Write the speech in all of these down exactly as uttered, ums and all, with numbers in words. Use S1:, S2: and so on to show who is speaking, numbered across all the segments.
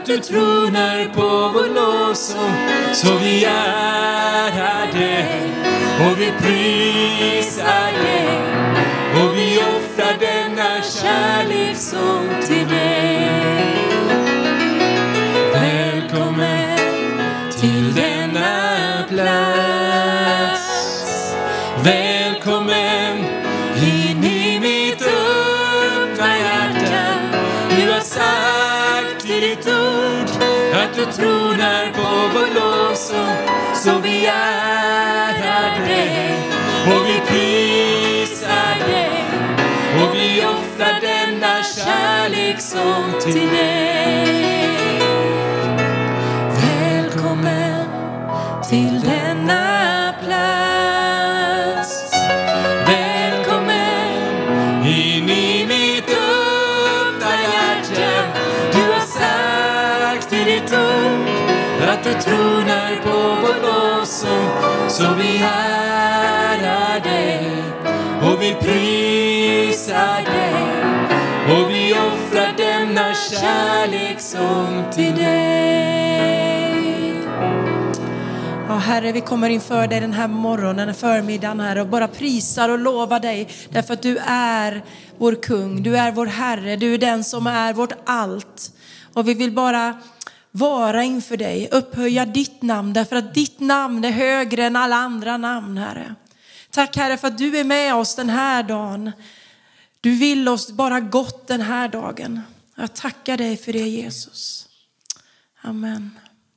S1: du tronar på vår lovsång. Så vi ärar dig och vi prisar dig, och vi offrar denna kärlekssång till dig. Välkommen till denna plats. Välkommen in i mitt öppna hjärta. Du har sagt i ditt ord att du tronar på vår lovsång. Så vi ärar dig och vi prisar dig, och vi offrar denna kärlekssång till dig. Välkommen till denna plats. Välkommen in i mitt öppna hjärta. Du har sagt i ditt ord att du tronar på vår lovsång. Så vi ärar dig och vi prisar dig, och vi offrar denna kärlekssång till dig.
S2: Ja, Herre, vi kommer inför dig den här morgonen, förmiddagen här, och bara prisar och lovar dig. Därför att du är vår kung, du är vår Herre, du är den som är vårt allt. Och vi vill bara vara inför dig, upphöja ditt namn, därför att ditt namn är högre än alla andra namn, Herre. Tack, Herre, för att du är med oss den här dagen. Du vill oss bara gott den här dagen. Jag tackar dig för det, Jesus. Amen.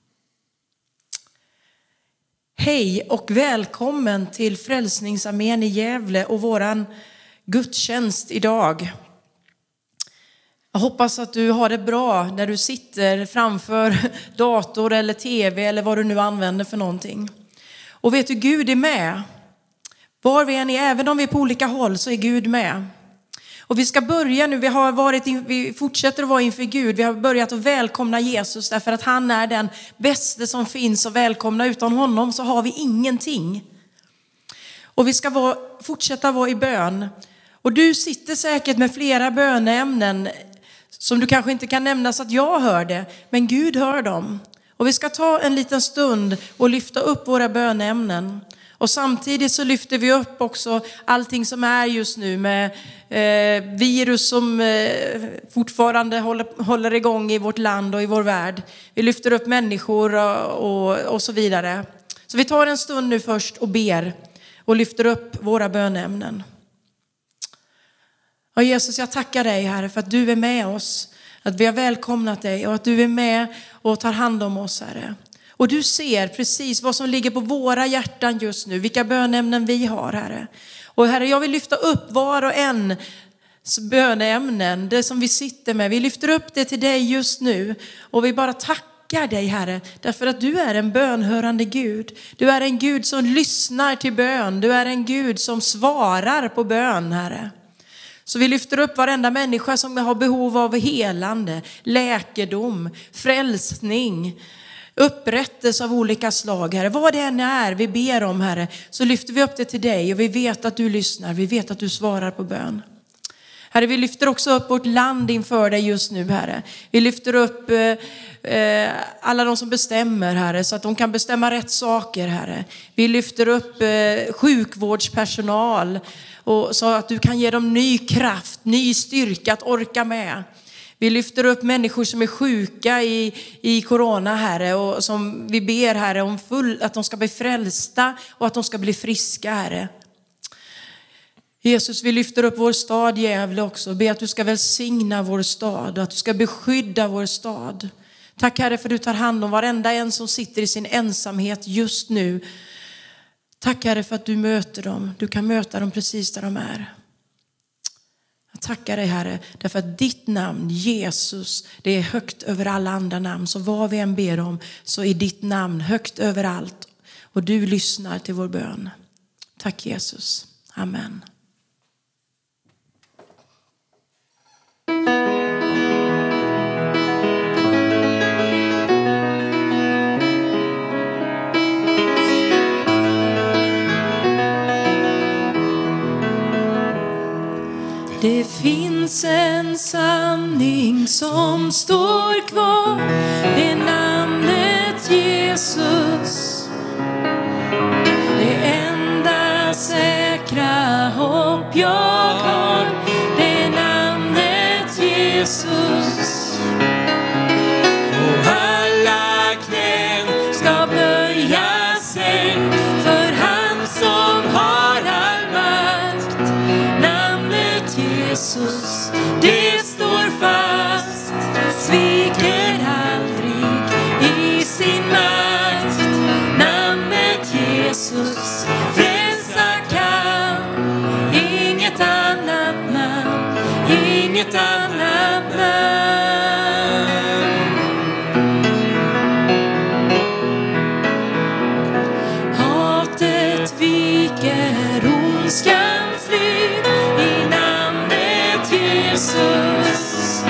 S2: Hej och välkommen till Frälsningsarmén i Gävle och våran gudstjänst idag. Jag hoppas att du har det bra när du sitter framför dator eller tv eller vad du nu använder för någonting. Och vet du, Gud är med. Var vi än är, även om vi är på olika håll, så är Gud med. Och vi ska börja nu, vi, har varit in, vi fortsätter att vara inför Gud. Vi har börjat att välkomna Jesus därför att han är den bästa som finns och välkomna. Utan honom så har vi ingenting. Och vi ska vara, fortsätta vara i bön. Och du sitter säkert med flera böneämnen som du kanske inte kan nämna så att jag hör det. Men Gud hör dem. Och vi ska ta en liten stund och lyfta upp våra böneämnen. Och samtidigt så lyfter vi upp också allting som är just nu med eh, virus som eh, fortfarande håller, håller igång i vårt land och i vår värld. Vi lyfter upp människor och, och, och så vidare. Så vi tar en stund nu först och ber och lyfter upp våra böneämnen. Och Jesus, jag tackar dig, Herre, för att du är med oss. Att vi har välkomnat dig och att du är med och tar hand om oss, Herre. Och du ser precis vad som ligger på våra hjärtan just nu. Vilka bönämnen vi har, Herre. Och Herre, jag vill lyfta upp var och en bönämnen. Det som vi sitter med. Vi lyfter upp det till dig just nu. Och vi bara tackar dig, Herre. Därför att du är en bönhörande Gud. Du är en Gud som lyssnar till bön. Du är en Gud som svarar på bön, Herre. Så vi lyfter upp varenda människa som har behov av helande, läkedom, frälsning, upprättelse av olika slag, Herre. Vad det än är vi ber om, Herre, så lyfter vi upp det till dig och vi vet att du lyssnar. Vi vet att du svarar på bön. Herre, vi lyfter också upp vårt land inför dig just nu, Herre. Vi lyfter upp eh, alla de som bestämmer, Herre, så att de kan bestämma rätt saker, Herre. Vi lyfter upp eh, sjukvårdspersonal och så att du kan ge dem ny kraft, ny styrka att orka med. Vi lyfter upp människor som är sjuka i, i corona, Herre, och som vi ber, Herre, om full, att de ska bli frälsta och att de ska bli friska, Herre. Jesus, vi lyfter upp vår stad Gävle också och ber att du ska välsigna vår stad och att du ska beskydda vår stad. Tack, Herre, för att du tar hand om varenda en som sitter i sin ensamhet just nu. Tack, Herre, för att du möter dem. Du kan möta dem precis där de är. Jag tackar dig, Herre, därför att ditt namn, Jesus, det är högt över alla andra namn. Så vad vi än ber om så är ditt namn högt över allt. Och du lyssnar till vår bön. Tack, Jesus. Amen. Det finns en sanning som står kvar, det namnet Jesus. Det enda säkra hopp jag har, det namnet Jesus. Och alla knän ska böja sig för han som har all makt. Namnet Jesus, det står fast, sviker aldrig i sin makt. Namnet Jesus, frälsa kan inget annat namn, inget annat namn. Hatet viker, ondskan flyr i namnet Jesus.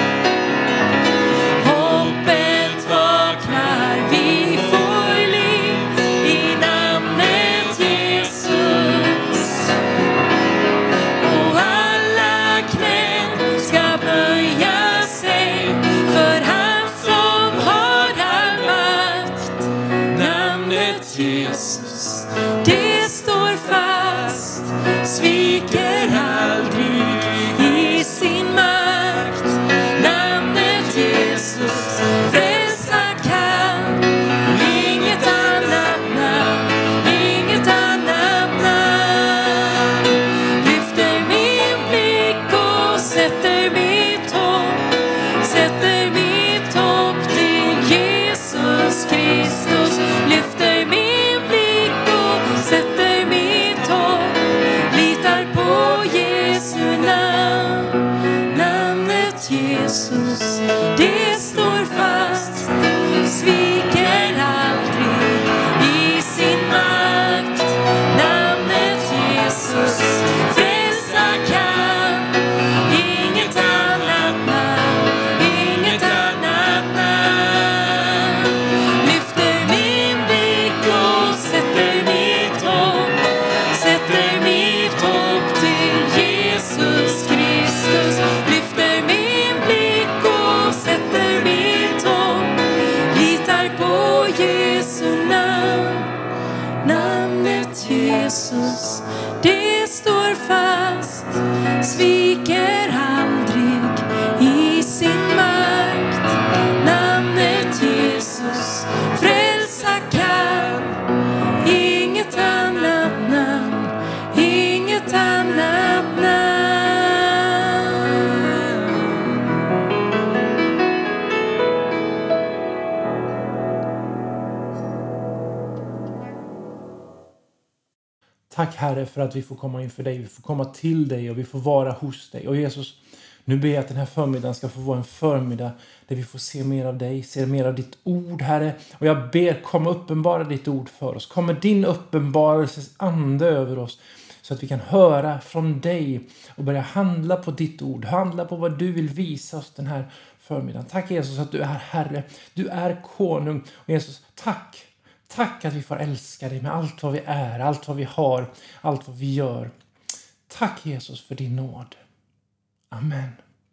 S2: Hoppet vaknar, vi får liv i namnet Jesus. Och alla knän ska böja sig för han som har all makt. Namnet Jesus, det står fast, sviker aldrig i sin makt. Namnet Jesus, frälsa kan inget annat namn, inget annat namn. Lyfter min blick och sätter mitt hopp, sätter mitt hopp till Jesus Kristus. Lyfter min blick och sätter mitt hopp, litar på Jesu namn. Namnet Jesus, det står fast, sviker aldrig i sin makt. Namnet Jesus, frälsa kan inget annat namn, inget annat namn. Lyfter min blick och sätter mitt hopp, sätter mitt hopp till Jesus Kristus. Lyfter min blick och sätter mitt hopp, litar på Jesu namn. Namnet Jesus, det står fast, sviker aldrig i sin makt. Namnet Jesus, frälsa kan inget annat namn, inget annat namn.
S3: Tack Herre för att vi får komma inför dig, vi får komma till dig och vi får vara hos dig. Och Jesus, nu ber jag att den här förmiddagen ska få vara en förmiddag där vi får se mer av dig, se mer av ditt ord Herre. Och jag ber, kom uppenbara ditt ord för oss. Kommer din uppenbarelses ande över oss så att vi kan höra från dig och börja handla på ditt ord. Handla på vad du vill visa oss den här förmiddagen. Tack Jesus att du är Herre, du är konung. Och Jesus, tack. Tack att vi får älska dig med allt vad vi är, allt vad vi har, allt vad vi gör. Tack Jesus för din nåd. Amen.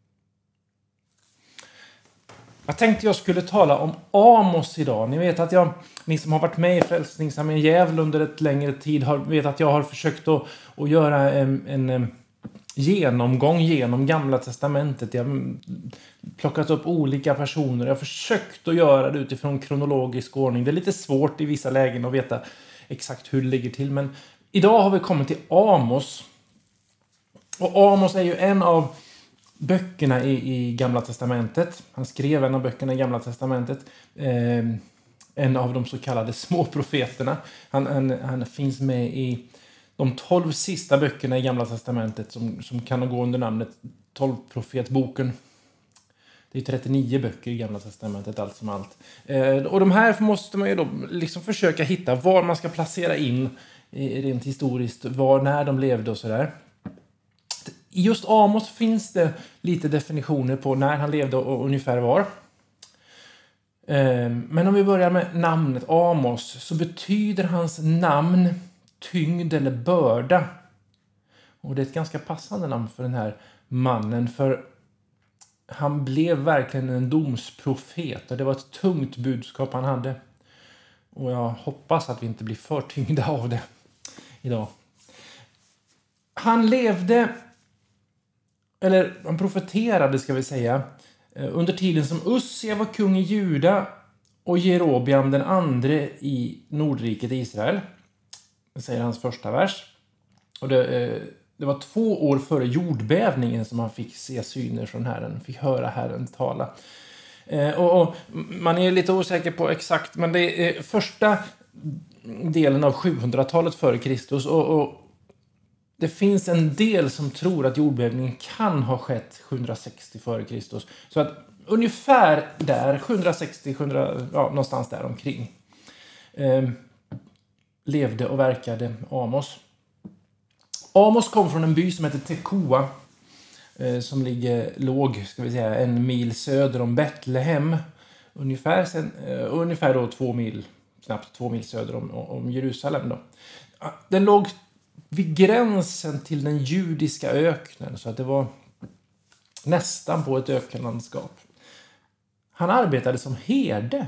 S3: Jag tänkte jag skulle tala om Amos idag. Ni vet att jag, ni som har varit med i Frälsningsarmén Gävle under ett längre tid har, vet att jag har försökt att, att göra en, en genomgång genom Gamla testamentet. Jag har plockat upp olika personer. Jag har försökt att göra det utifrån kronologisk ordning. Det är lite svårt i vissa lägen att veta exakt hur det ligger till. Men idag har vi kommit till Amos. Och Amos är ju en av böckerna i, i Gamla testamentet. Han skrev en av böckerna i Gamla testamentet. Eh, en av de så kallade små profeterna. Han, han, han finns med i de tolv sista böckerna i Gamla testamentet som, som kan gå under namnet tolv profetboken. Det är trettionio böcker i Gamla testamentet, allt som allt. Eh, och de här måste man ju då liksom försöka hitta var man ska placera in eh, rent historiskt, var, när de levde och sådär. I just Amos finns det lite definitioner på när han levde och ungefär var. Eh, men om vi börjar med namnet Amos så betyder hans namn tyngd eller börda. Och det är ett ganska passande namn för den här mannen, för han blev verkligen en domsprofet och det var ett tungt budskap han hade. Och jag hoppas att vi inte blir för tyngda av det idag. Han levde, eller han profeterade ska vi säga, under tiden som Ussia var kung i Juda och Jerobeam den andre i Nordriket Israel. Det säger hans första vers. Och det, det var två år före jordbävningen som han fick se syner från Herren, fick höra Herren tala. Och, och man är lite osäker på exakt, men det är första delen av sjuhundratalet före Kristus och, och det finns en del som tror att jordbävningen kan ha skett sjuhundrasextio före Kristus. Så att ungefär där, sjuhundrasextio, sjuhundra, ja, någonstans där omkring, eh, levde och verkade Amos. Amos kom från en by som heter Tekoa, eh, som ligger låg, ska vi säga, en mil söder om Betlehem. Ungefär, sen, eh, ungefär då två mil, knappt två mil söder om, om Jerusalem då. Den låg vid gränsen till den judiska öknen, så att det var nästan på ett ökenlandskap. Han arbetade som herde.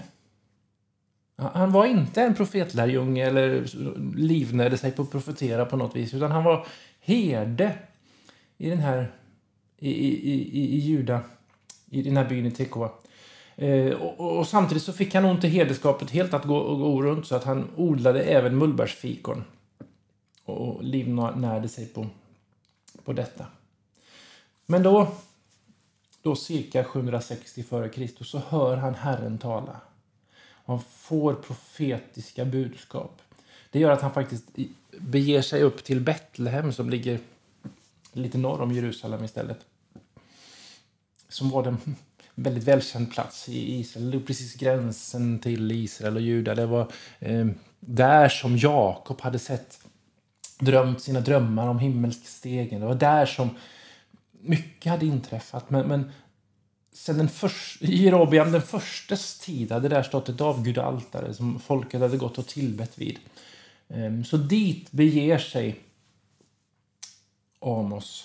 S3: Han var inte en profetlärjunge eller livnärde sig på att profetera på något vis, utan han var herde i den här i, i, i, i Juda, i den här byn i Tekoa. Eh, och, och samtidigt så fick han ont i herdeskapet helt att gå, gå runt, så att han odlade även mullbärsfikon och livnärde sig på, på detta. Men då, då cirka sjuhundrasextio före Kristus så hör han Herren tala. Han får profetiska budskap. Det gör att han faktiskt beger sig upp till Betlehem som ligger lite norr om Jerusalem istället. Som var en väldigt välkänd plats i Israel. Det var precis gränsen till Israel och Juda. Det var eh, där som Jakob hade sett drömt sina drömmar om himmelsk stegen. Det var där som mycket hade inträffat. Men, men sen den första, i Jerobeam den förstes tid hade där stått ett avgudaltare som folket hade gått och tillbett vid. Så dit beger sig Amos.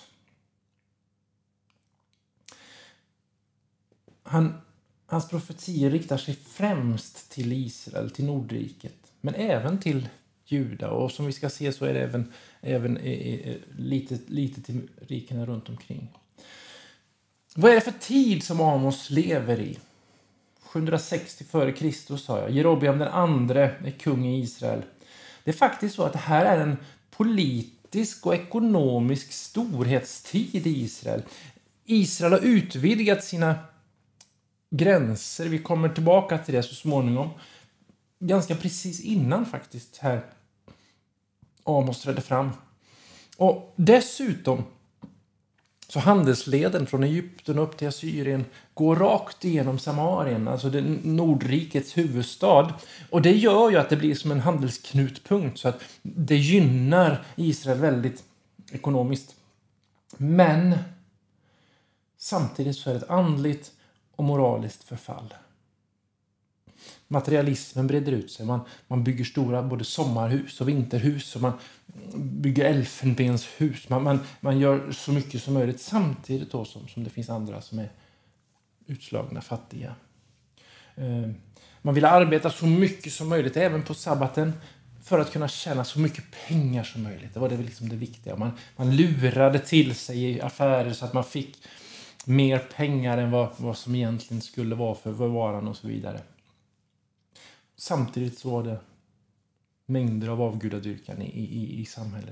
S3: Han, hans profetier riktar sig främst till Israel, till Nordriket. Men även till Juda, och som vi ska se så är det även, även e, e, lite, lite till rikena runt omkring. Vad är det för tid som Amos lever i? sjuhundrasextio före Kristus sa jag. Jerobeam den andre är kung i Israel. Det är faktiskt så att det här är en politisk och ekonomisk storhetstid i Israel. Israel har utvidgat sina gränser. Vi kommer tillbaka till det så småningom. Ganska precis innan faktiskt här Amos trädde fram. Och dessutom så handelsleden från Egypten upp till Assyrien går rakt igenom Samarien, alltså det Nordrikets huvudstad. Och det gör ju att det blir som en handelsknutpunkt, så att det gynnar Israel väldigt ekonomiskt. Men samtidigt så är det ett andligt och moraliskt förfall. Materialismen breder ut sig. Man, man bygger stora både sommarhus och vinterhus. Och man bygger elfenbenshus. Man, man, man gör så mycket som möjligt. Samtidigt då som, som det finns andra som är utslagna, fattiga. Eh, man vill arbeta så mycket som möjligt, även på sabbaten. För att kunna tjäna så mycket pengar som möjligt. Det var det liksom det viktiga. Man, man lurade till sig i affärer så att man fick mer pengar än vad, vad som egentligen skulle vara för varan och så vidare. Samtidigt så var det mängder av avgudadyrkan i, i, i samhället.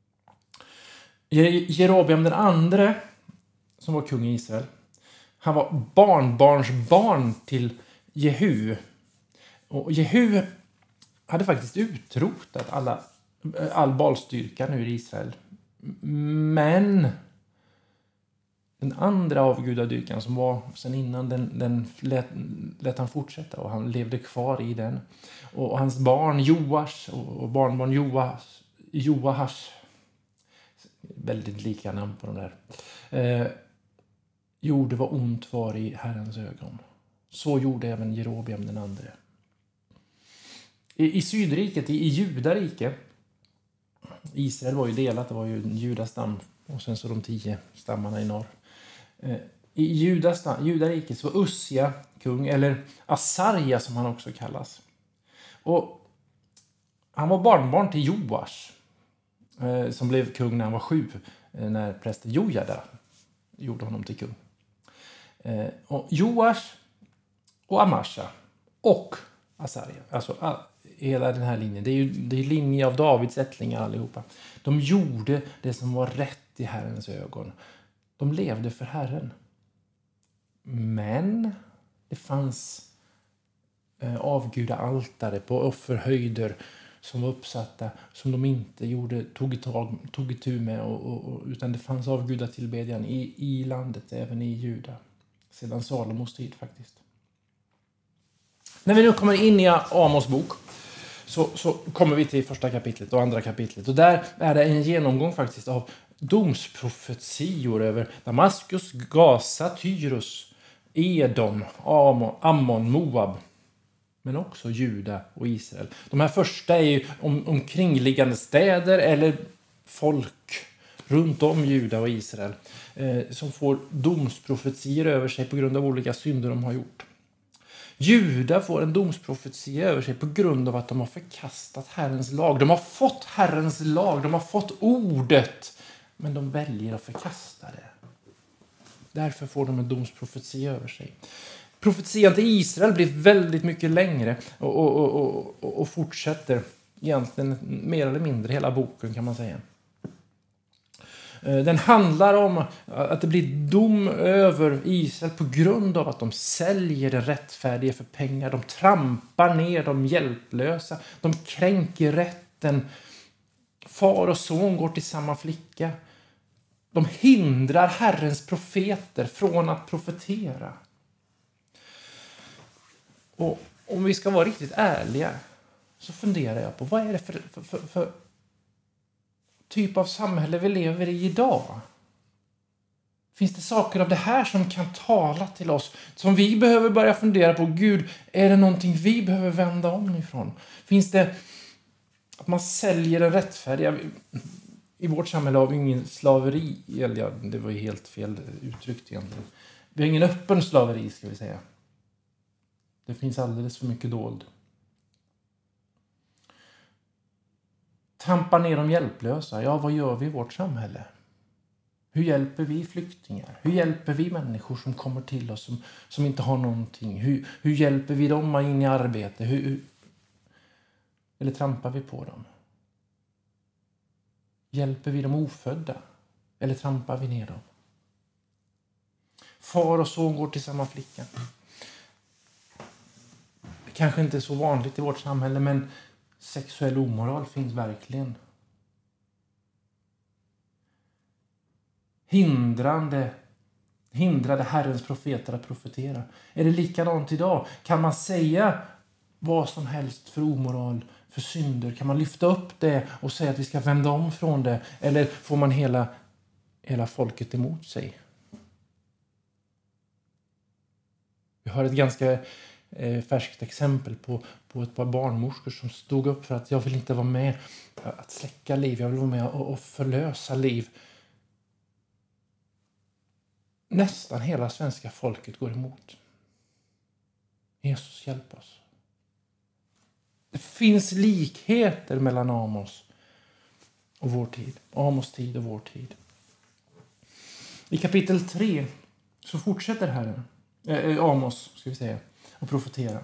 S3: Jerobeam den andre, som var kung i Israel, han var barnbarnsbarn till Jehu. Och Jehu hade faktiskt utrotat alla, all balstyrkan ur Israel. Men den andra avgudadyrkan som var sen innan, den, den lät, lät han fortsätta, och han levde kvar i den. Och hans barn Joas och barnbarn Joas, Joas, väldigt lika namn på de där, eh, gjorde vad ont var i Herrens ögon. Så gjorde även Jerobeam den andre. I, i Sydriket, i, i Judarike, Israel var ju delat, det var ju Judas stam och sen så de tio stammarna i norr. I Judas, Judariket så var Ussia kung, eller Asarja som han också kallas. Och han var barnbarn till Joas som blev kung när han var sju, när prästen Jojada gjorde honom till kung. Och Joas och Amasha och Asarja, alltså hela den här linjen, det är ju det är linje av Davids ättlingar allihopa. De gjorde det som var rätt i Herrens ögon. De levde för Herren. Men det fanns eh, avgudaaltare på offerhöjder som var uppsatta, som de inte gjorde, tog, tag, tog itu med, och, och, och, utan det fanns avgudatillbedjan i, i landet, även i Juda. Sedan Salomos tid faktiskt. När vi nu kommer in i Amos bok så, så kommer vi till första kapitlet och andra kapitlet. Och där är det en genomgång faktiskt av domsprofetior över Damaskus, Gaza, Tyrus, Edom, Amon, Ammon, Moab. Men också Juda och Israel. De här första är ju om, omkringliggande städer eller folk runt om Juda och Israel. Eh, som får domsprofetior över sig på grund av olika synder de har gjort. Juda får en domsprofetia över sig på grund av att de har förkastat Herrens lag. De har fått Herrens lag, de har fått ordet. Men de väljer att förkasta det. Därför får de en domsprofetia över sig. Profetian till Israel blir väldigt mycket längre och, och, och, och, och fortsätter egentligen mer eller mindre hela boken, kan man säga. Den handlar om att det blir dom över Israel på grund av att de säljer det rättfärdiga för pengar. De trampar ner de hjälplösa. De kränker rätten. Far och son går till samma flicka. De hindrar Herrens profeter från att profetera. Och om vi ska vara riktigt ärliga så funderar jag på vad är det för, för, för, för typ av samhälle vi lever i idag? Finns det saker av det här som kan tala till oss? Som vi behöver börja fundera på. Gud, är det någonting vi behöver vända om ifrån? Finns det att man säljer en rättfärdiga... I vårt samhälle har vi ingen slaveri. Eller ja, det var ju helt fel uttryckt egentligen. Vi har ingen öppen slaveri, ska vi säga. Det finns alldeles för mycket dold. Trampar ner de hjälplösa. Ja, vad gör vi i vårt samhälle? Hur hjälper vi flyktingar? Hur hjälper vi människor som kommer till oss som, som inte har någonting? Hur, hur hjälper vi dem in i arbete? Hur, hur, eller trampar vi på dem? Hjälper vi de ofödda? Eller trampar vi ner dem? Far och son går till samma flicka. Det kanske inte är så vanligt i vårt samhälle, men sexuell omoral finns verkligen. Hindrande, hindrade Herrens profeter att profetera. Är det likadant idag? Kan man säga vad som helst för omoral, för synder? Kan man lyfta upp det och säga att vi ska vända om från det? Eller får man hela, hela folket emot sig? Vi har ett ganska eh, färskt exempel på, på ett par barnmorskor som stod upp för att jag vill inte vara med att släcka liv. Jag vill vara med och, och förlösa liv. Nästan hela svenska folket går emot. Jesus, hjälp oss. Det finns likheter mellan Amos och vår tid. Amos tid och vår tid. I kapitel tre så fortsätter Herren, äh, Amos ska vi säga, och profetera.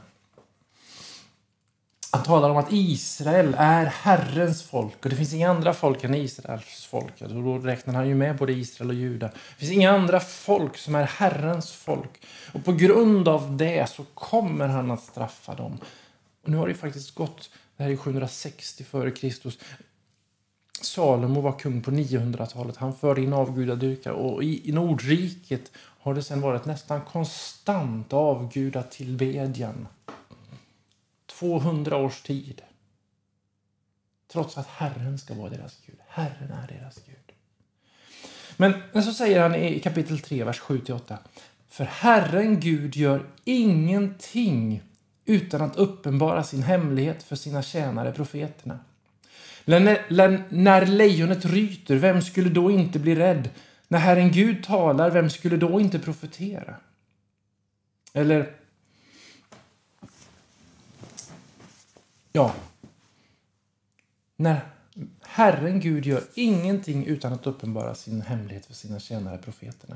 S3: Han talar om att Israel är Herrens folk. Och det finns inga andra folk än Israels folk. Och då räknar han ju med både Israel och Juda. Det finns inga andra folk som är Herrens folk. Och på grund av det så kommer han att straffa dem. Och nu har det faktiskt gått, det här är sjuhundrasextio före Kristus. Salomo var kung på niohundratalet. Han förde in avgudadyrkare. Och i, i Nordriket har det sedan varit nästan konstant avgudatillbedjan. tvåhundra års tid. Trots att Herren ska vara deras Gud. Herren är deras Gud. Men, men så säger han i kapitel tre, vers sju till åtta. För Herren Gud gör ingenting utan att uppenbara sin hemlighet för sina tjänare profeterna. När, när lejonet ryter, vem skulle då inte bli rädd? När Herren Gud talar, vem skulle då inte profetera? Eller, ja, när Herren Gud gör ingenting utan att uppenbara sin hemlighet för sina tjänare profeterna.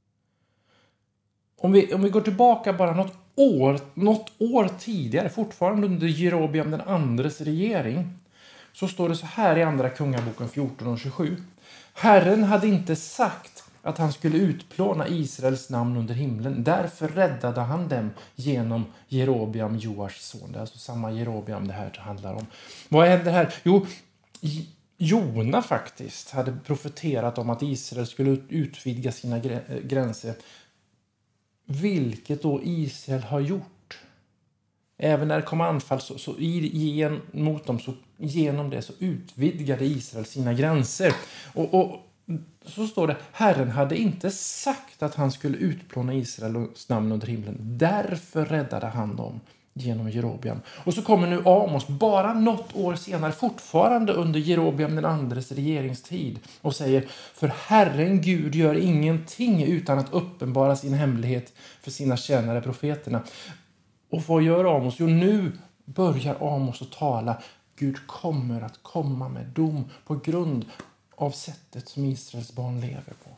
S3: Om vi, om vi går tillbaka bara något år, något år tidigare, fortfarande under Jerobeam den andres regering, så står det så här i andra kungaboken fjorton och tjugosju. Herren hade inte sagt att han skulle utplåna Israels namn under himlen. Därför räddade han dem genom Jerobeam, Joars son. Det är alltså samma Jerobeam det här handlar om. Vad händer här? Jo, Jona faktiskt hade profeterat om att Israel skulle utvidga sina gränser. Vilket då Israel har gjort. Även när det kom anfall så, så igen, mot dem, så genom det så utvidgade Israel sina gränser. Och, och så står det, Herren hade inte sagt att han skulle utplåna Israels namn under himlen. Därför räddade han dem genom Jerobeam. Och så kommer nu Amos bara något år senare, fortfarande under Jerobeam den andres regeringstid, och säger, för Herren Gud gör ingenting utan att uppenbara sin hemlighet för sina tjänare profeterna. Och vad gör Amos? Jo, nu börjar Amos att tala. Gud kommer att komma med dom på grund av sättet som Israels barn lever på.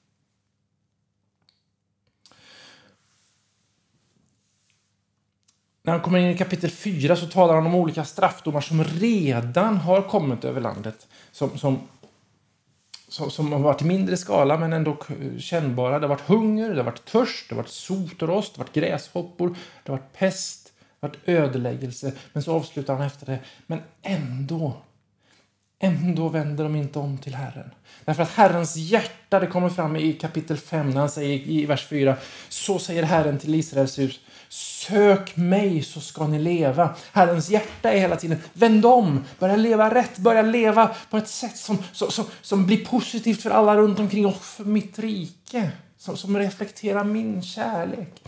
S3: När han kommer in i kapitel fyra så talar han om olika straffdomar som redan har kommit över landet. Som, som, som, som har varit i mindre skala men ändå kännbara. Det har varit hunger, det har varit törst, det har varit sot och rost, det har varit gräshoppor, det har varit pest, det har varit ödeläggelse. Men så avslutar han efter det. Men ändå, ändå vänder de inte om till Herren. Därför att Herrens hjärta, det kommer fram i kapitel fem när han säger i vers fyra. Så säger Herren till Israels hus. Sök mig så ska ni leva. Herrens hjärta är hela tiden, vänd om, börja leva rätt, börja leva på ett sätt som, som, som, som blir positivt för alla runt omkring och för mitt rike. Som, som reflekterar min kärlek.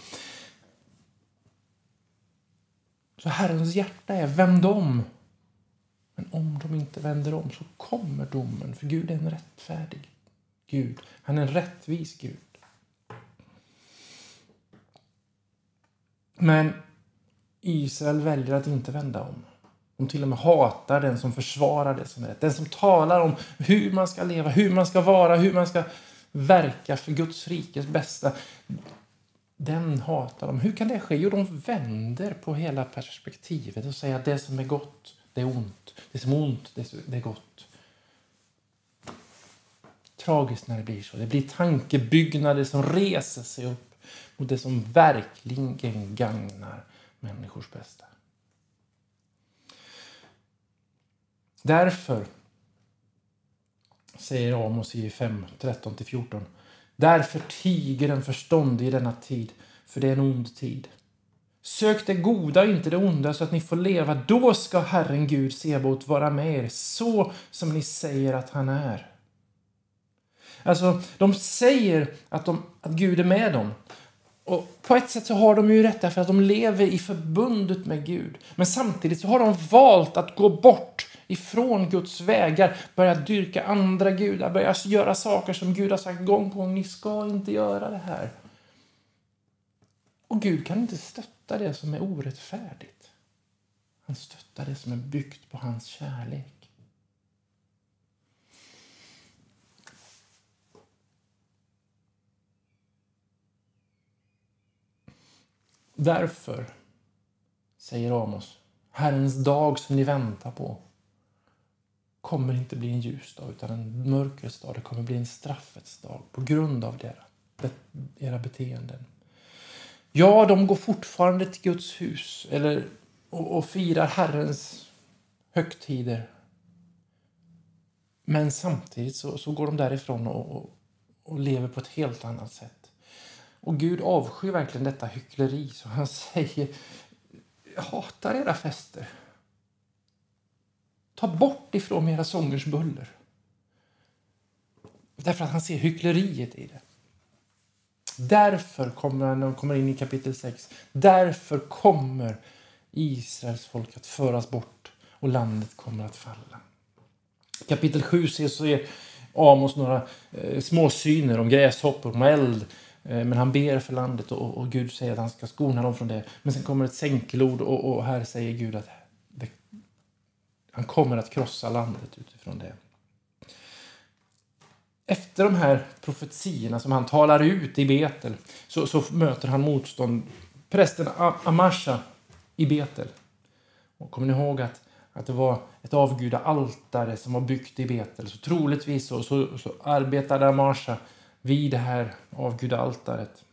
S3: Så Herrens hjärta är, vänd om. Men om de inte vänder om så kommer domen. För Gud är en rättfärdig Gud. Han är en rättvis Gud. Men Israel väljer att inte vända om. De till och med hatar den som försvarar det som är rätt. Den som talar om hur man ska leva, hur man ska vara, hur man ska verka för Guds rikes bästa. Den hatar de. Hur kan det ske? Jo, de vänder på hela perspektivet och säger att det som är gott, det är ont. Det som är ont, det är gott. Tragiskt när det blir så. Det blir tankebyggnader som reser sig upp mot det som verkligen gagnar människors bästa. Därför, säger Amos i fem, tretton till fjorton, därför tiger den förståndig i denna tid, för det är en ond tid. Sök det goda och inte det onda så att ni får leva. Då ska Herren Gud Sebot vara med er, så som ni säger att han är. Alltså, de säger att, de, att Gud är med dem. Och på ett sätt så har de ju rätt därför att de lever i förbundet med Gud. Men samtidigt så har de valt att gå bort ifrån Guds vägar. Börja dyrka andra gudar. Börja göra saker som Gud har sagt gång på gång. Ni ska inte göra det här. Och Gud kan inte stötta det som är orättfärdigt. Han stöttar det som är byggt på hans kärlek. Därför, säger Amos, Herrens dag som ni väntar på kommer inte bli en ljus dag utan en mörkrets dag. Det kommer bli en straffets dag på grund av era, era beteenden. Ja, de går fortfarande till Guds hus eller, och, och firar Herrens högtider. Men samtidigt så, så går de därifrån och, och, och lever på ett helt annat sätt. Och Gud avskyr verkligen detta hyckleri. Så han säger, jag hatar era fester. Ta bort ifrån era sångers buller. Därför att han ser hyckleriet i det. Därför kommer han, när han kommer in i kapitel sex. Därför kommer Israels folk att föras bort. Och landet kommer att falla. Kapitel sju så är Amos några eh, små syner om gräshoppor, om eld. Eh, men han ber för landet och, och Gud säger att han ska skona dem från det. Men sen kommer ett sänkelord och, och här säger Gud att det, han kommer att krossa landet utifrån det. Efter de här profetierna som han talar ut i Betel så, så möter han motstånd. Prästen Amasha i Betel. Och kommer ni ihåg att, att det var ett avgudaaltare som var byggt i Betel. Så troligtvis så, så, så arbetade Amasha vid det här avgudaaltaret.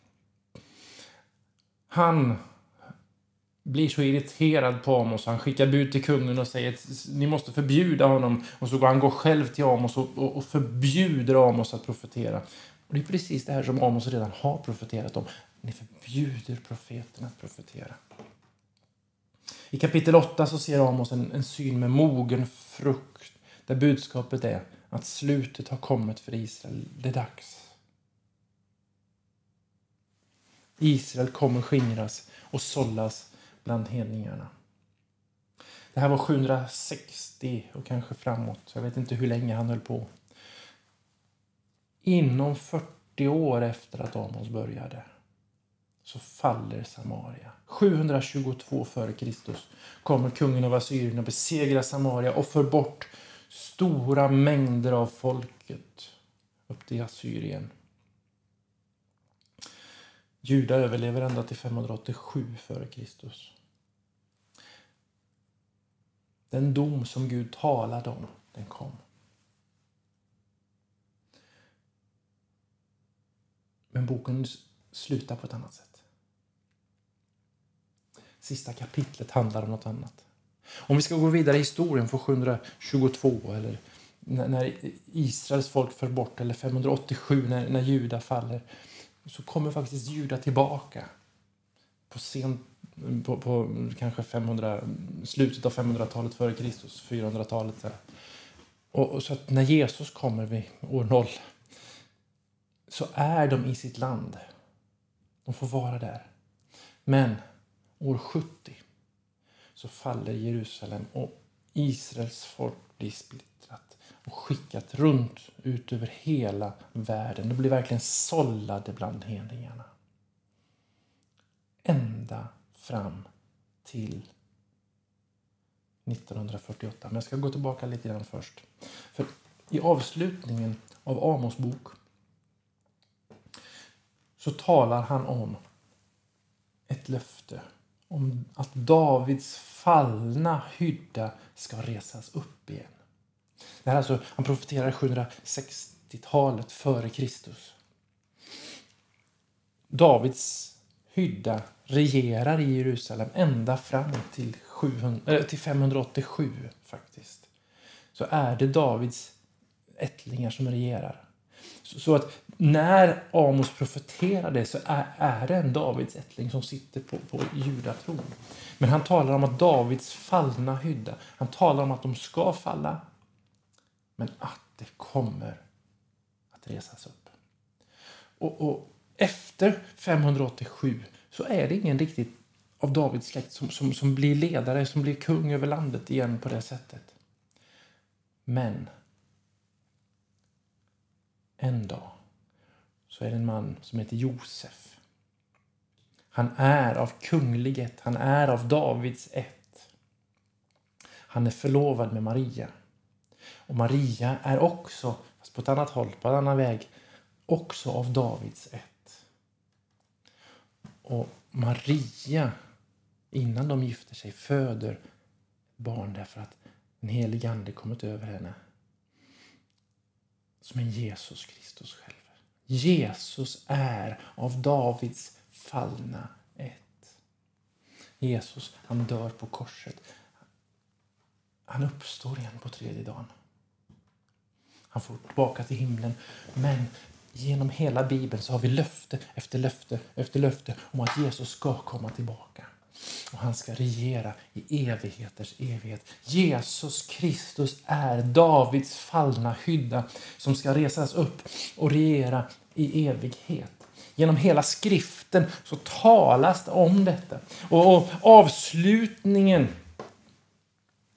S3: Han blir så irriterad på Amos. Han skickar bud till kungen och säger att ni måste förbjuda honom. Och så går han går själv till Amos och, och, och förbjuder Amos att profetera. Och det är precis det här som Amos redan har profeterat om. Ni förbjuder profeten att profetera. I kapitel åtta så ser Amos en, en syn med mogen frukt. Där budskapet är att slutet har kommit för Israel. Det är dags. Israel kommer skingras och sållas bland hedningarna. Det här var sjuhundrasextio och kanske framåt. Jag vet inte hur länge han höll på. Inom fyrtio år efter att Amos började så faller Samaria. sjuhundratjugotvå före Kristus kommer kungen av Assyrien och besegrar Samaria och för bort stora mängder av folket upp till Assyrien. Judar överlever ända till femhundraåttiosju före Kristus. Den dom som Gud talade om, den kom. Men boken slutar på ett annat sätt. Sista kapitlet handlar om något annat. Om vi ska gå vidare i historien från sjuhundratjugotvå eller när Israels folk föll bort eller femhundraåttiosju när, när Juda faller, så kommer faktiskt Juda tillbaka på, sen, på, på kanske femhundra, slutet av femhundratalet före Kristus, fyrahundratalet. Och, och så att när Jesus kommer vid år noll så är de i sitt land. De får vara där. Men år sjuttio så faller Jerusalem och Israels folk blir splittrat och skickat runt ut över hela världen. De blir verkligen sållade bland hedningarna. Ända fram till nittonhundrafyrtioåtta. Men jag ska gå tillbaka lite grann först. För i avslutningen av Amos bok så talar han om ett löfte om att Davids fallna hydda ska resas upp igen. Det här alltså, han profeterar sjuhundrasextiotalet före Kristus. Davids hydda regerar i Jerusalem ända fram till, sjuhundra, äh, till femhundraåttiosju faktiskt. Så är det Davids ättlingar som regerar. Så, så att när Amos profeterar det så är, är det en Davids ättling som sitter på, på judatron. Men han talar om att Davids fallna hydda, han talar om att de ska falla. Men att det kommer att resas upp. Och, och efter femhundraåttiosju så är det ingen riktigt av Davids släkt som, som, som blir ledare, som blir kung över landet igen på det sättet. Men en dag så är det en man som heter Josef. Han är av kunglighet, han är av Davids ett. Han är förlovad med Maria. Och Maria är också, fast på ett annat håll, på en annan väg, också av Davids ett. Och Maria, innan de gifter sig, föder barn därför att en helig ande kommit över henne. Som är Jesus Kristus själv. Jesus är av Davids fallna ett. Jesus, han dör på korset. Han uppstår igen på tredje dagen. Han får tillbaka till himlen. Men genom hela Bibeln så har vi löfte efter löfte efter löfte om att Jesus ska komma tillbaka. Och han ska regera i evigheters evighet. Jesus Kristus är Davids fallna hydda som ska resas upp och regera i evighet. Genom hela skriften så talas det om detta. Och, och avslutningen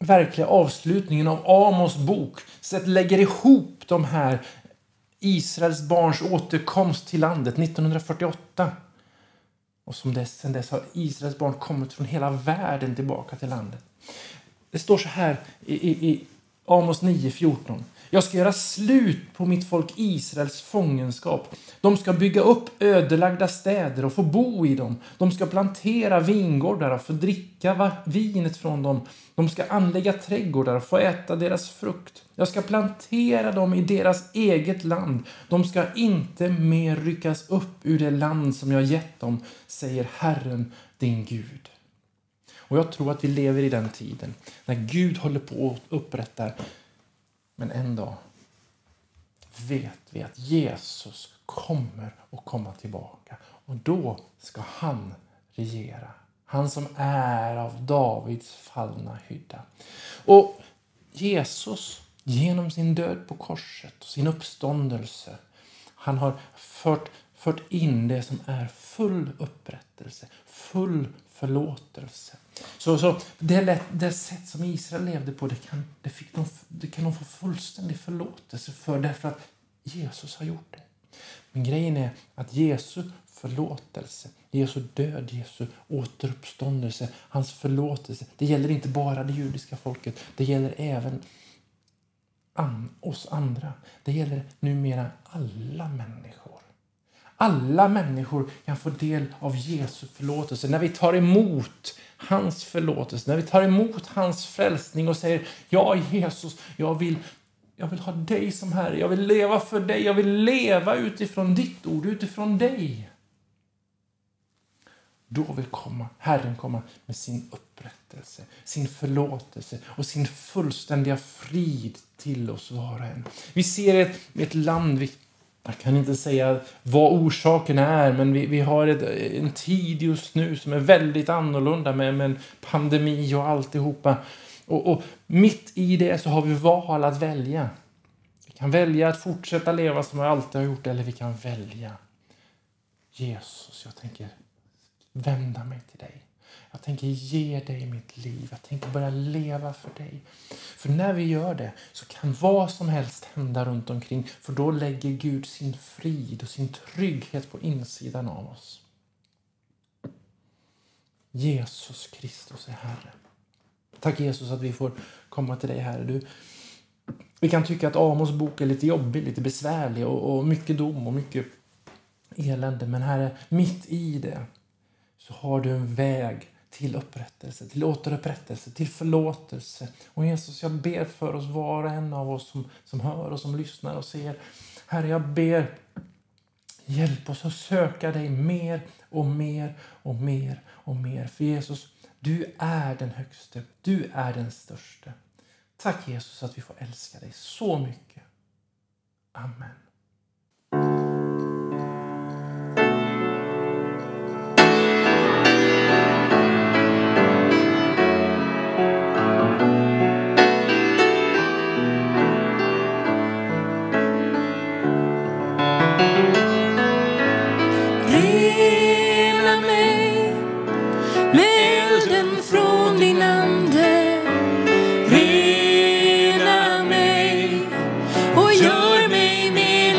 S3: verkliga avslutningen av Amos bok så att lägger ihop de här Israels barns återkomst till landet nittonhundrafyrtioåtta. Och som dess, sen dess har Israels barn kommit från hela världen tillbaka till landet. Det står så här i, i, i Amos nio fjorton. Jag ska göra slut på mitt folk Israels fångenskap. De ska bygga upp ödelagda städer och få bo i dem. De ska plantera vingårdar och få dricka vinet från dem. De ska anlägga trädgårdar och få äta deras frukt. Jag ska plantera dem i deras eget land. De ska inte mer ryckas upp ur det land som jag gett dem, säger Herren din Gud. Och jag tror att vi lever i den tiden när Gud håller på att upprätta. Men en dag vet vi att Jesus kommer att komma tillbaka. Och då ska han regera. Han som är av Davids fallna hydda. Och Jesus, genom sin död på korset och sin uppståndelse, han har fört, fört in det som är full upprättelse, full förlåtelse. Så, så det, lätt, det sätt som Israel levde på, det kan, det, fick de, det kan de få fullständig förlåtelse för, därför att Jesus har gjort det. Men grejen är att Jesu förlåtelse, Jesu död, Jesu återuppståndelse, hans förlåtelse, det gäller inte bara det judiska folket, det gäller även an, oss andra. Det gäller numera alla människor. Alla människor kan få del av Jesu förlåtelse. När vi tar emot hans förlåtelse, när vi tar emot hans frälsning och säger: ja Jesus, jag vill, jag vill ha dig som Herre. Jag vill leva för dig. Jag vill leva utifrån ditt ord, utifrån dig. Då vill komma, Herren komma med sin upprättelse, sin förlåtelse och sin fullständiga frid till oss var och en. Vi ser ett, ett land, vi, jag kan inte säga vad orsaken är, men vi, vi har ett, en tid just nu som är väldigt annorlunda med, med en pandemi och alltihopa. Och, och mitt i det så har vi val att välja. Vi kan välja att fortsätta leva som vi alltid har gjort, eller vi kan välja Jesus. Jag tänker vända mig till dig. Jag tänker ge dig mitt liv. Jag tänker börja leva för dig. För när vi gör det så kan vad som helst hända runt omkring. För då lägger Gud sin frid och sin trygghet på insidan av oss. Jesus Kristus är Herre. Tack Jesus att vi får komma till dig, Herre. Du, vi kan tycka att Amos bok är lite jobbig, lite besvärlig och, och mycket dom och mycket elände. Men Herre, mitt i det så har du en väg till upprättelse, till återupprättelse, till förlåtelse. Och Jesus, jag ber för oss, var och en av oss som, som hör och som lyssnar och ser. Herre, jag ber, hjälp oss att söka dig mer och mer och mer och mer. För Jesus, du är den högste, du är den största. Tack Jesus att vi får älska dig så mycket. Amen.
S1: Rena mig och gör mig mer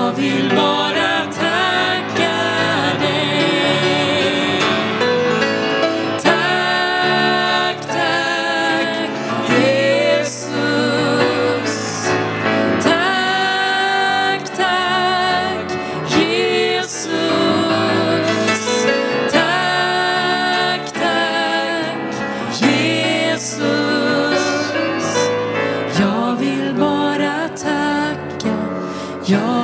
S1: Jag vill bara tacka dig. Tack, tack, Jesus. Tack, tack, Jesus. Tack, tack, Jesus. Jag vill bara tacka. Jag